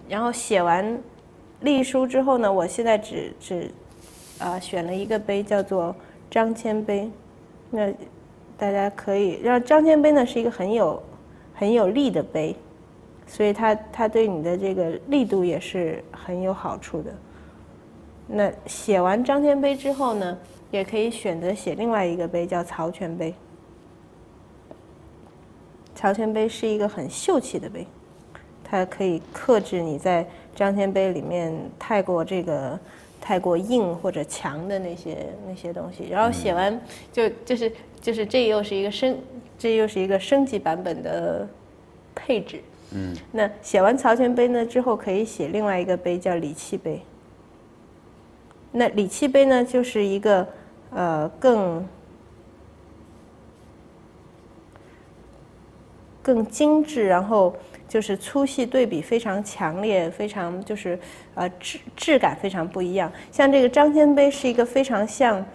然后写完隶书之后呢，我现在只选了一个碑，叫做张骞碑。那大家可以让张骞碑呢是一个很有力的碑，所以它对你的这个力度也是很有好处的。那写完张骞碑之后呢，也可以选择写另外一个碑，叫曹全碑。曹全碑是一个很秀气的碑，它可以克制你在张骞碑里面太过硬或者强的那些东西。然后写完就是这又是一个升级版本的配置。那写完曹全碑呢之后，可以写另外一个碑叫李器碑。那李器碑呢，就是一个更精致，然后就是粗细对比非常强烈，非常就是质感非常不一样。像这个张骞碑是一个非常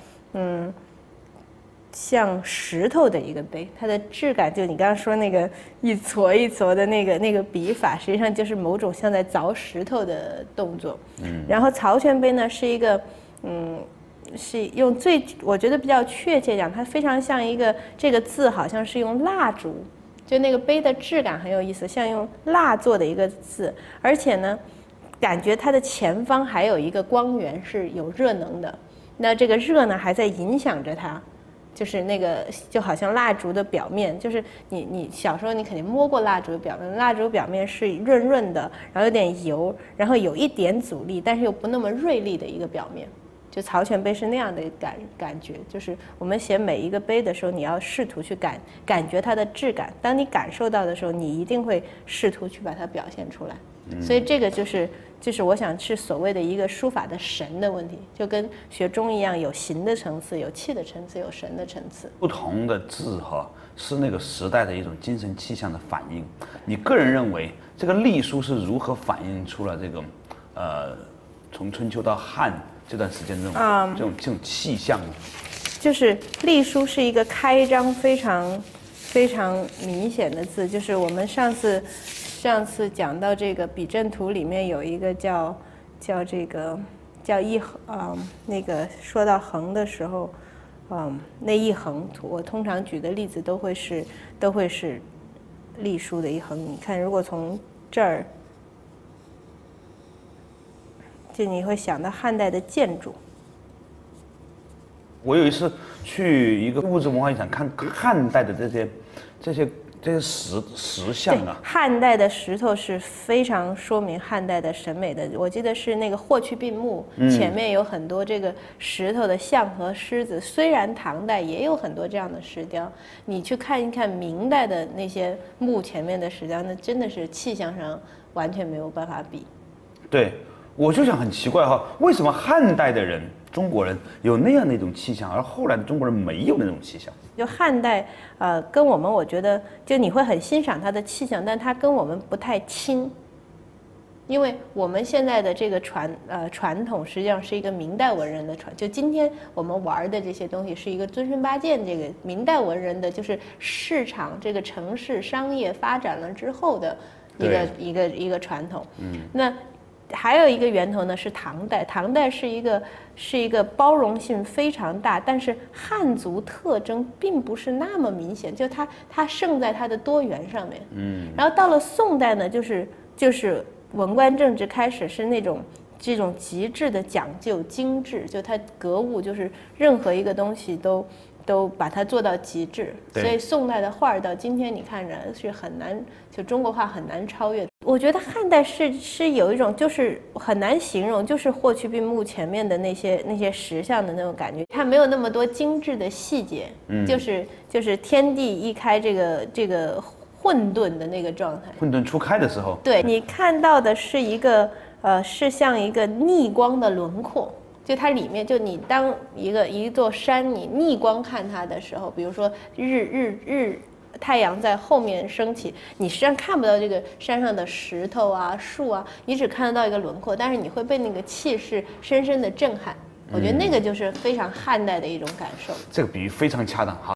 像石头的一个碑，它的质感就你刚刚说那个一撮一撮的那个笔法，实际上就是某种像在凿石头的动作。然后曹全碑呢是一个是用我觉得比较确切讲，它非常像一个这个字好像是用蜡烛。就那个碑的质感很有意思，像用蜡做的一个字，而且呢，感觉它的前方还有一个光源是有热能的，那这个热呢还在影响着它，就是那个就好像蜡烛的表面，就是你小时候你肯定摸过蜡烛的表面，蜡烛表面是润润的，然后有点油，然后有一点阻力，但是又不那么锐利的一个表面。就曹全碑是那样的感觉，就是我们写每一个碑的时候，你要试图去感觉它的质感。当你感受到的时候，你一定会试图去把它表现出来。所以这个就是我想是所谓的一个书法的神的问题，就跟学中一样，有形的层次，有气的层次，有神的层次。 不同的字是那个时代的一种精神气象的反应。你个人认为这个隶书是如何反映出了这个从春秋到汉这段时间这种气象？ 就是隶书是一个开张非常明显的字，就是我们上次讲到这个笔阵图里面有一个叫一横那个说到横的时候，那一横图我通常举的例子都会是隶书的一横。你看，如果从这儿，就你会想到汉代的建筑。 我有一次去一个物质文化遗产看汉代的这些石像啊， 汉代的石头是非常说明汉代的审美的。我记得是那个霍去病墓前面有很多这个石头的象和狮子。虽然唐代也有很多这样的石雕，你去看一看明代的那些墓前面的石雕，那真的是气象上完全没有办法比。对， 我就想很奇怪为什么汉代的人中国人有那样的一种气象，而后来的中国人没有那种气象？ 就汉代，跟我们我觉得，就你会很欣赏它的气象，但它跟我们不太亲，因为我们现在的这个传统实际上是一个明代文人的就今天我们玩的这些东西是一个尊师八剑，这个明代文人的就是市场这个城市商业发展了之后的一个传统。那还有一个源头呢是唐代，唐代是一个包容性非常大，但是汉族特征并不是那么明显，就它胜在它的多元上面。然后到了宋代呢，就是文官政治开始是这种极致的讲究精致，就它格物就是任何一个东西都把它做到极致，所以宋代的画到今天你看着是很难，就中国画很难超越。我觉得汉代是有一种就是很难形容，就是霍去病墓前面的那些石像的那种感觉，它没有那么多精致的细节，就是天地一开这个混沌的那个状态， 混沌初开的时候， 对你看到的是是像一个逆光的轮廓。就它里面，就你当一座山，你逆光看它的时候，比如说太阳在后面升起，你实际上看不到这个山上的石头啊、树啊，你只看得到一个轮廓，但是你会被那个气势深深的震撼。我觉得那个就是非常汉代的一种感受。 这个比喻非常恰当。好。